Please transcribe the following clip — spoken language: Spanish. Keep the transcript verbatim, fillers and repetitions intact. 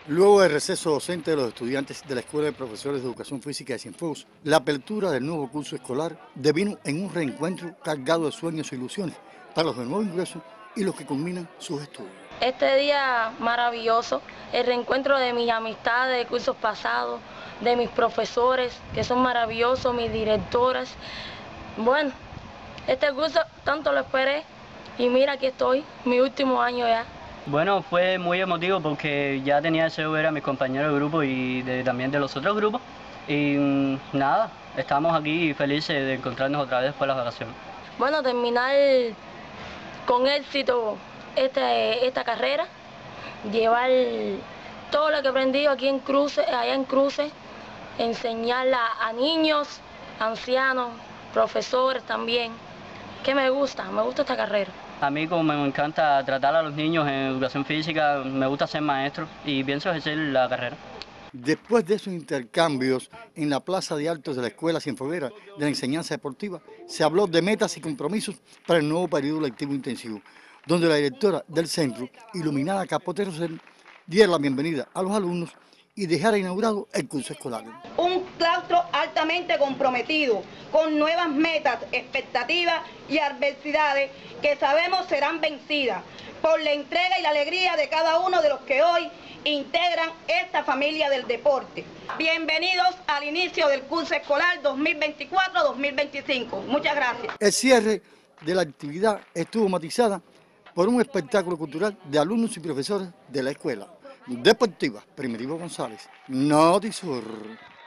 Luego del receso docente de los estudiantes de la Escuela de Profesores de Educación Física de Cienfuegos, la apertura del nuevo curso escolar devino en un reencuentro cargado de sueños e ilusiones para los de nuevo ingreso y los que culminan sus estudios. Este día maravilloso, el reencuentro de mis amistades de cursos pasados, de mis profesores, que son maravillosos, mis directoras. Bueno, este curso tanto lo esperé y mira, aquí estoy, mi último año ya. Bueno, fue muy emotivo porque ya tenía deseo de ver a mis compañeros de grupo y de, también de los otros grupos. Y mmm, nada, estamos aquí felices de encontrarnos otra vez después de las vacaciones. Bueno, terminar con éxito este, esta carrera, llevar todo lo que aprendí aquí en Cruces, allá en Cruces, enseñarla a niños, ancianos, profesores también, que me gusta, me gusta esta carrera. A mí, como me encanta tratar a los niños en educación física, me gusta ser maestro y pienso ejercer la carrera. Después de esos intercambios en la plaza de actos de la Escuela Cienfueguera de la Enseñanza Deportiva, se habló de metas y compromisos para el nuevo periodo lectivo intensivo, donde la directora del centro, Iluminada Capotero, diera la bienvenida a los alumnos y dejara inaugurado el curso escolar. Un claustro altamente comprometido, con nuevas metas, expectativas y adversidades que sabemos serán vencidas por la entrega y la alegría de cada uno de los que hoy integran esta familia del deporte. Bienvenidos al inicio del curso escolar dos mil veinticuatro dos mil veinticinco. Muchas gracias. El cierre de la actividad estuvo matizada por un espectáculo cultural de alumnos y profesores de la Escuela Deportiva Primitivo González, Notisur.